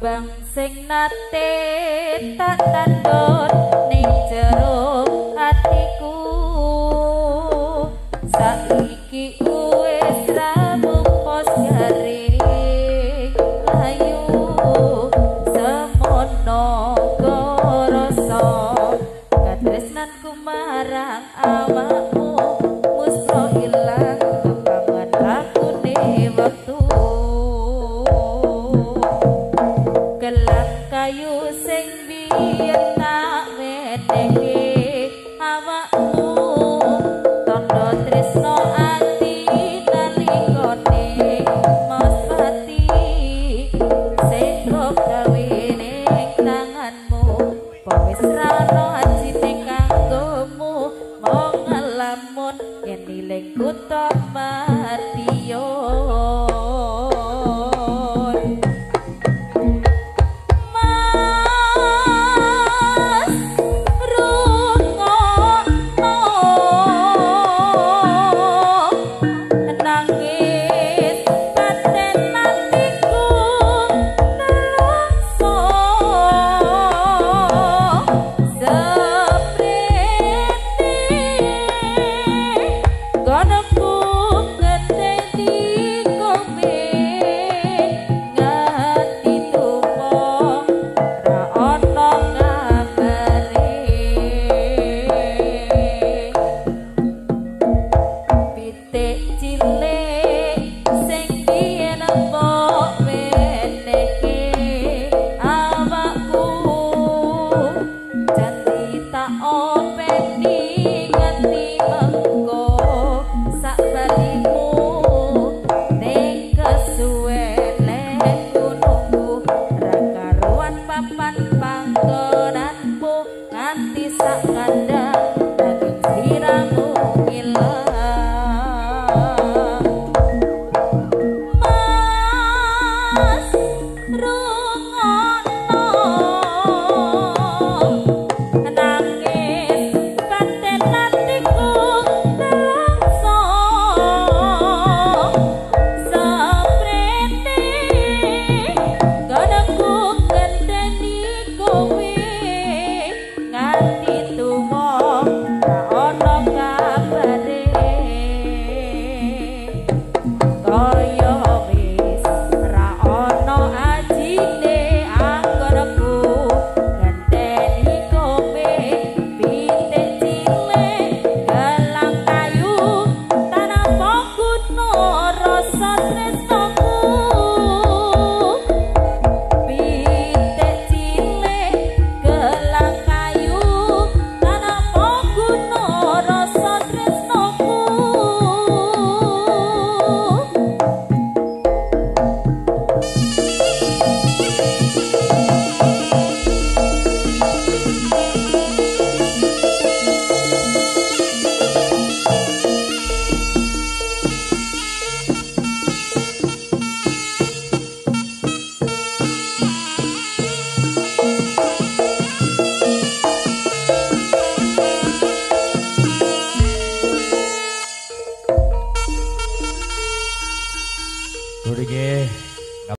Bang sing nate tak tandon ning jero atiku saiki wis ramung pos garing layu semono rasa katresnanku marang awakmu musra ilang kepangan lakune wektu gelang kayu sing biyen tak wedenge awakmu tondo tresno ati nalikane mas pati sing gawe ning tanganmu wis ra ono ajine kanggomu mong ngalamun yen niling kutha Madiun. Udah